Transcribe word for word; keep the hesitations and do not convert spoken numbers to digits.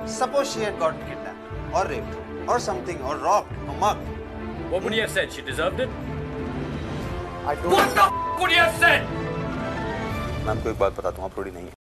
Suppose she had gotten kidnapped or raped or something or robbed or mugged. What would you have said? She deserved it? I don't What the f would you have said? मैं आपको एक बात बताता हूँ, आप थोड़ी नहीं